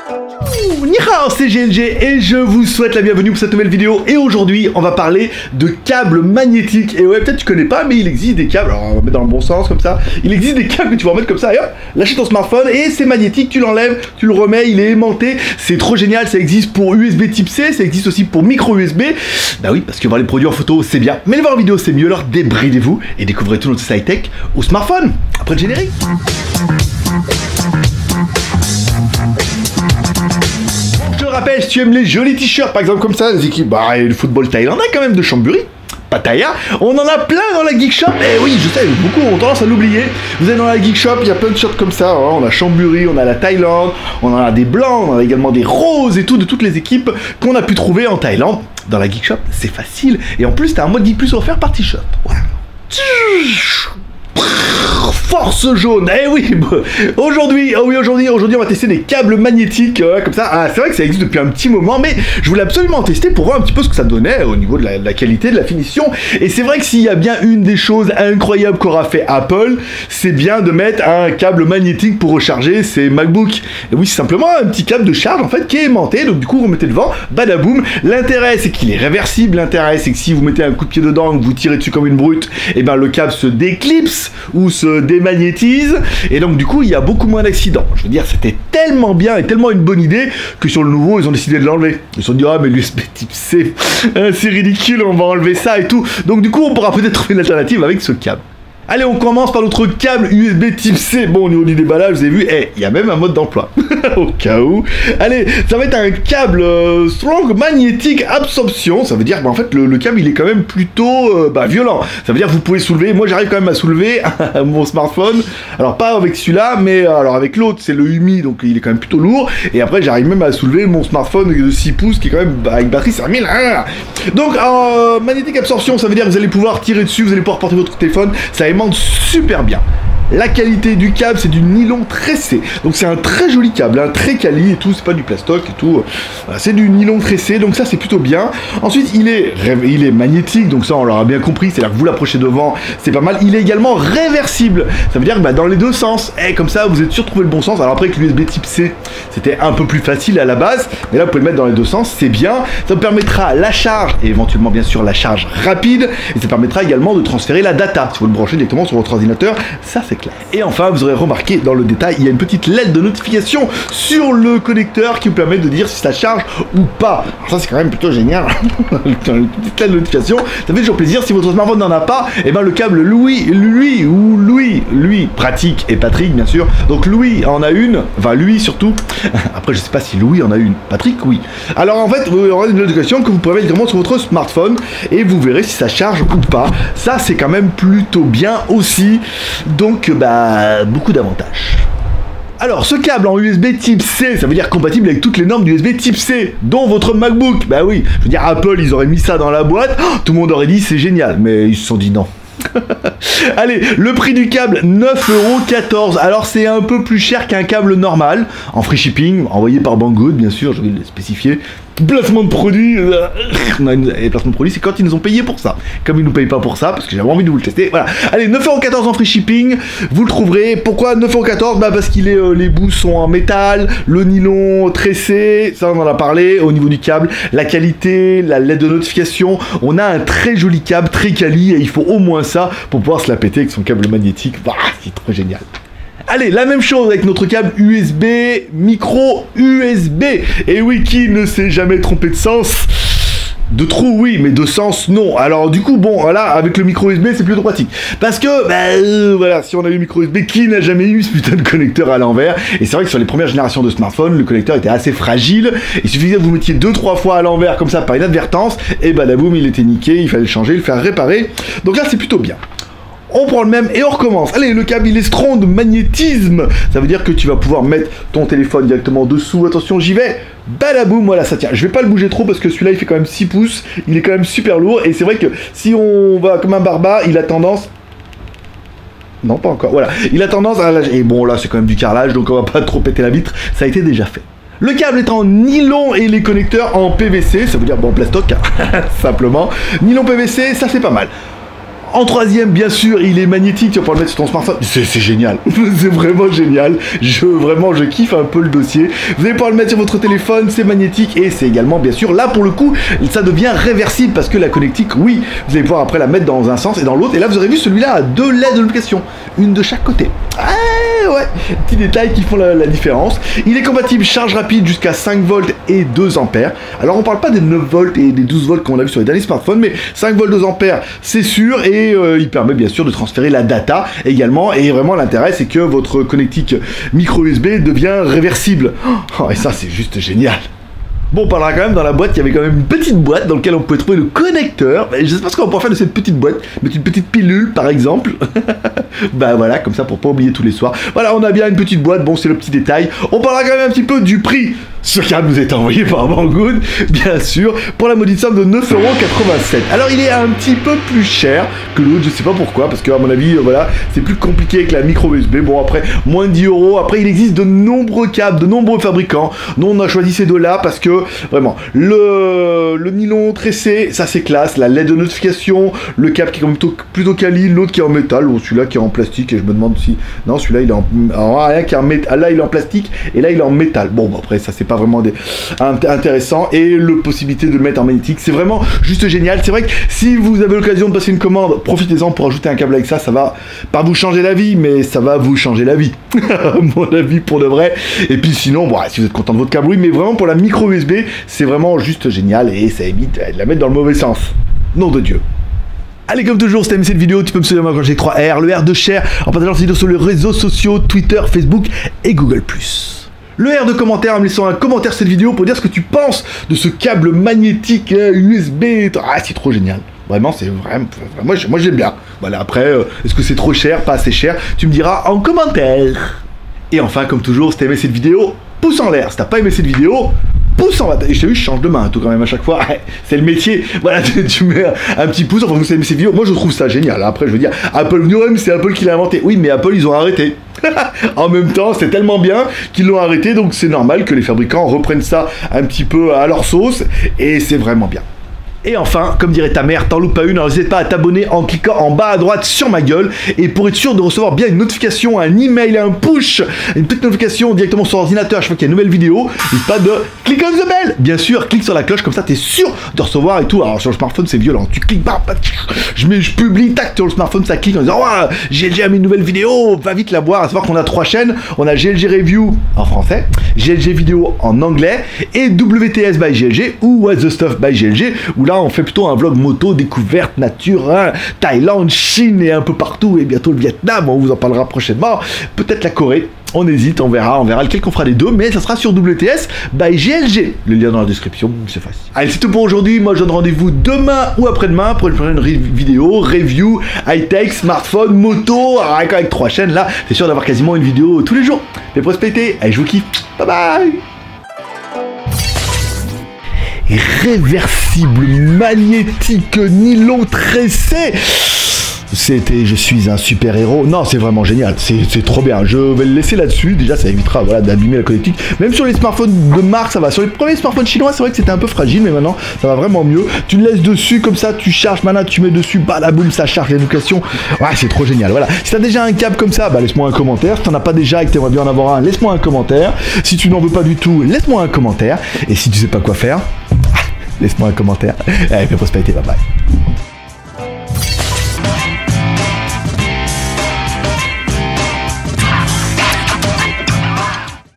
Ni hao, c'est GLG et je vous souhaite la bienvenue pour cette nouvelle vidéo. Et aujourd'hui, on va parler de câbles magnétiques. Et ouais, peut-être tu connais pas, mais il existe des câbles. Alors, on va mettre dans le bon sens comme ça. Il existe des câbles que tu vas remettre comme ça. Et hop, lâcher ton smartphone et c'est magnétique. Tu l'enlèves, tu le remets, il est aimanté. C'est trop génial. Ça existe pour USB Type C, ça existe aussi pour micro USB. Bah oui, parce que voir les produits en photo, c'est bien. Mais les voir en vidéo, c'est mieux. Alors débridez-vous et découvrez tout notre high-tech au smartphone. Après le générique. Rappelle, si tu aimes les jolis t-shirts, par exemple comme ça, les équipes, le football thaïlandais quand même de Chambéry, Pattaya, on en a plein dans la Geek Shop, et oui, je sais, beaucoup ont tendance à l'oublier. Vous êtes dans la Geek Shop, il y a plein de shirts comme ça, on a Chambéry, on a la Thaïlande, on en a des blancs, on a également des roses et tout, de toutes les équipes qu'on a pu trouver en Thaïlande. Dans la Geek Shop, c'est facile, et en plus, t'as un mode Geek Plus offert par t-shirt. Voilà. Force jaune, eh oui, aujourd'hui, on va tester des câbles magnétiques, comme ça. Ah, c'est vrai que ça existe depuis un petit moment, mais je voulais absolument tester pour voir un petit peu ce que ça donnait au niveau de la qualité, de la finition. Et c'est vrai que s'il y a bien une des choses incroyables qu'aura fait Apple, c'est bien de mettre un câble magnétique pour recharger ses MacBooks. Et oui, c'est simplement un petit câble de charge, en fait, qui est aimanté, donc du coup, vous remettez devant, badaboum. L'intérêt, c'est qu'il est réversible, l'intérêt, c'est que si vous mettez un coup de pied dedans, que vous tirez dessus comme une brute, et ben le câble se déclipse, ou se démagnétise, et donc du coup il y a beaucoup moins d'accidents. Je veux dire, c'était tellement bien et tellement une bonne idée que sur le nouveau ils ont décidé de l'enlever. Ils se sont dit ah mais l'USB type C, c'est ridicule, on va enlever ça et tout. Donc du coup on pourra peut-être trouver une alternative avec ce câble. Allez, on commence par notre câble USB Type C. Bon, au niveau du déballage, vous avez vu, il y a même un mode d'emploi. Au cas où. Allez, ça va être un câble Strong Magnetic Absorption. Ça veut dire, en fait, le câble, il est quand même plutôt violent. Ça veut dire que vous pouvez soulever. Moi, j'arrive quand même à soulever mon smartphone. Alors, pas avec celui-là, mais alors avec l'autre, c'est le Umi, donc il est quand même plutôt lourd. Et après, j'arrive même à soulever mon smartphone de 6 pouces, qui est quand même avec batterie 5000. Donc, Magnetic Absorption, ça veut dire que vous allez pouvoir tirer dessus, vous allez pouvoir porter votre téléphone. Ça aimante super bien. La qualité du câble, c'est du nylon tressé. Donc c'est un très joli câble, hein, très quali et tout, c'est pas du plastoc et tout. Voilà, c'est du nylon tressé, donc ça c'est plutôt bien. Ensuite, il est magnétique, donc ça on l'aura bien compris, c'est-à-dire que vous l'approchez devant, c'est pas mal. Il est également réversible. Ça veut dire que dans les deux sens. Et comme ça, vous êtes sûr de trouver le bon sens. Alors après que l'USB Type C, c'était un peu plus facile à la base, mais là vous pouvez le mettre dans les deux sens, c'est bien. Ça vous permettra la charge et éventuellement bien sûr la charge rapide, et ça permettra également de transférer la data. Si vous le branchez directement sur votre ordinateur, ça c'est classe. Et enfin, vous aurez remarqué dans le détail, il y a une petite LED de notification sur le connecteur qui vous permet de dire si ça charge ou pas. Alors ça c'est quand même plutôt génial. Une petite LED de notification, ça fait toujours plaisir. Si votre smartphone n'en a pas, et ben le câble Louis, pratique et Patrick bien sûr. Donc Louis en a une, enfin lui surtout. Après je sais pas si Louis en a une, Patrick oui. Alors en fait, vous aurez une notification que vous pouvez mettre directement sur votre smartphone et vous verrez si ça charge ou pas. Ça c'est quand même plutôt bien aussi. Donc beaucoup d'avantages. Alors, ce câble en USB Type C, ça veut dire compatible avec toutes les normes du USB Type C, dont votre MacBook. Bah oui, je veux dire, Apple, ils auraient mis ça dans la boîte, tout le monde aurait dit c'est génial, mais ils se sont dit non. Allez, le prix du câble, 9,14 €. Alors c'est un peu plus cher qu'un câble normal, en free shipping, envoyé par Banggood, bien sûr, je vais le spécifier. Placement de produits, les placements de produits, c'est quand ils nous ont payé pour ça. Comme ils nous payent pas pour ça, parce que j'avais envie de vous le tester, voilà. Allez, 9,14 € en free shipping, vous le trouverez. Pourquoi 9,14 €? Parce qu'il est, les bouts sont en métal, le nylon tressé, ça on en a parlé, au niveau du câble, la qualité, la LED de notification, on a un très joli câble, très quali, et il faut au moins ça pour pouvoir se la péter avec son câble magnétique. C'est trop génial. Allez, la même chose avec notre câble USB, micro USB. Et oui, qui ne s'est jamais trompé de sens? De trou, oui, mais de sens, non. Alors, du coup, bon, voilà, avec le micro USB, c'est plutôt pratique. Parce que, voilà, si on a eu le micro USB, qui n'a jamais eu ce putain de connecteur à l'envers? Et c'est vrai que sur les premières générations de smartphones, le connecteur était assez fragile. Il suffisait que vous mettiez 2-3 fois à l'envers, comme ça, par inadvertance, et badaboum, il était niqué, il fallait le changer, le faire réparer. Donc là, c'est plutôt bien. On prend le même et on recommence. Allez, le câble il est strong magnétisme. Ça veut dire que tu vas pouvoir mettre ton téléphone directement dessous. Attention, j'y vais. Badaboum, voilà, ça tient. Je vais pas le bouger trop parce que celui-là il fait quand même 6 pouces. Il est quand même super lourd. Et c'est vrai que si on va comme un barbare, il a tendance... Non, pas encore. Voilà. Il a tendance à... Et bon, là c'est quand même du carrelage, donc on va pas trop péter la vitre. Ça a été déjà fait. Le câble est en nylon et les connecteurs en PVC. Ça veut dire, bon, plastoc, hein, simplement. Nylon PVC, ça c'est pas mal. En troisième, bien sûr, il est magnétique, tu vas pouvoir le mettre sur ton smartphone. C'est génial, c'est vraiment génial. Je kiffe un peu le dossier. Vous allez pouvoir le mettre sur votre téléphone, c'est magnétique et c'est également, bien sûr, là pour le coup, ça devient réversible parce que la connectique, oui, vous allez pouvoir après la mettre dans un sens et dans l'autre. Et là, vous aurez vu, celui-là a 2 LED de notification, une de chaque côté. Ah ouais, petits détails qui font la différence. Il est compatible charge rapide jusqu'à 5 volts et 2 ampères. Alors, on parle pas des 9 volts et des 12 volts qu'on a vu sur les derniers smartphones, mais 5 volts 2 ampères, c'est sûr. Et il permet bien sûr de transférer la data également. Et vraiment l'intérêt c'est que votre connectique micro USB devient réversible. Oh, et ça c'est juste génial. Bon, on parlera quand même dans la boîte, il y avait quand même une petite boîte dans laquelle on pouvait trouver le connecteur. Je sais pas ce qu'on va pouvoir faire de cette petite boîte. Mettre une petite pilule par exemple. Bah voilà, comme ça pour pas oublier tous les soirs. Voilà, on a bien une petite boîte, bon c'est le petit détail. On parlera quand même un petit peu du prix. Ce câble nous est envoyé par Banggood, bien sûr, pour la maudite somme de 9,87 €. Alors il est un petit peu plus cher que l'autre, je sais pas pourquoi, parce que à mon avis, voilà, c'est plus compliqué avec la micro USB. Bon après, moins de 10 €. Après il existe de nombreux câbles, de nombreux fabricants. Nous on a choisi ces deux-là parce que vraiment, le nylon tressé, ça c'est classe, la LED de notification, le câble qui est plutôt quali, l'autre qui est en métal, ou celui-là qui est en plastique, et je me demande si... Non, celui-là il est en... Alors, rien qui est en métal, là il est en plastique, et là il est en métal. Bon, après ça c'est pas vraiment intéressant, et la possibilité de le mettre en magnétique, c'est vraiment juste génial. C'est vrai que si vous avez l'occasion de passer une commande, profitez-en pour ajouter un câble avec ça, ça va pas vous changer la vie, mais ça va vous changer la vie, à mon avis, pour de vrai. Et puis sinon, bon, si vous êtes content de votre câble, oui, mais vraiment pour la micro USB, c'est vraiment juste génial, et ça évite de la mettre dans le mauvais sens. Nom de Dieu. Allez, comme toujours, si t'as aimé cette vidéo, tu peux me suivre quand j'ai 3R, le R de share, en partageant cette vidéo sur les réseaux sociaux, Twitter, Facebook et Google+. Le R de commentaire, en me laissant un commentaire sur cette vidéo pour dire ce que tu penses de ce câble magnétique USB. Ah, c'est trop génial. Vraiment, c'est vraiment... Moi, j'aime bien. Voilà, après, est-ce que c'est trop cher, pas assez cher? Tu me diras en commentaire. Et enfin, comme toujours, si t'as aimé cette vidéo, pouce en l'air. Si t'as pas aimé cette vidéo, pouce en bas. Et je t'ai vu, je change de main tout quand même à chaque fois. C'est le métier. Voilà, tu mets un petit pouce. Enfin, vous savez ces vidéos. Moi, je trouve ça génial. Après, je veux dire, Apple, c'est Apple qui l'a inventé. Oui, mais Apple, ils ont arrêté. En même temps, c'est tellement bien qu'ils l'ont arrêté. Donc, c'est normal que les fabricants reprennent ça un petit peu à leur sauce. Et c'est vraiment bien. Et enfin, comme dirait ta mère, t'en loupes pas une, alors n'hésite pas à t'abonner en cliquant en bas à droite sur ma gueule. Et pour être sûr de recevoir bien une notification, un email, un push, une petite notification directement sur l'ordinateur à chaque fois qu'il y a une nouvelle vidéo, n'hésite pas de cliquer on the bell. Bien sûr, clique sur la cloche, comme ça t'es sûr de recevoir et tout. Alors sur le smartphone c'est violent, tu cliques, bam, je publie, tac, sur le smartphone ça clique en disant oh, GLG a mis une nouvelle vidéo, va vite la voir. À savoir qu'on a 3 chaînes, on a GLG Review en français, GLG Vidéo en anglais et WTS by GLG ou What the Stuff by GLG, où là on fait plutôt un vlog moto, découverte, nature, hein, Thaïlande, Chine et un peu partout, et bientôt le Vietnam, on vous en parlera prochainement, peut-être la Corée, on hésite, on verra lequel qu'on fera les deux, mais ça sera sur WTS by GLG, le lien dans la description, c'est facile. Allez, c'est tout pour aujourd'hui, moi je donne rendez-vous demain ou après-demain pour une prochaine vidéo, review, high-tech, smartphone, moto, avec 3 chaînes, là, c'est sûr d'avoir quasiment une vidéo tous les jours. Les prospérités, allez, je vous kiffe, bye bye. Réversible, magnétique, nylon tressé. Je suis un super héros. Non, c'est vraiment génial, c'est trop bien. Je vais le laisser là-dessus. Déjà, ça évitera voilà, d'abîmer la connectique. Même sur les smartphones de marque, ça va. Sur les premiers smartphones chinois, c'est vrai que c'était un peu fragile, mais maintenant, ça va vraiment mieux. Tu le laisses dessus, comme ça, tu charges. Maintenant, tu mets dessus, badaboum, ça charge l'éducation. Ouais, c'est trop génial. Voilà. Si t'as déjà un câble comme ça, bah laisse-moi un commentaire. Si t'en as pas déjà et que t'aimerais bien en avoir un, laisse-moi un commentaire. Si tu n'en veux pas du tout, laisse-moi un commentaire. Et si tu sais pas quoi faire, laisse-moi un commentaire. Allez, prospérité, bye bye.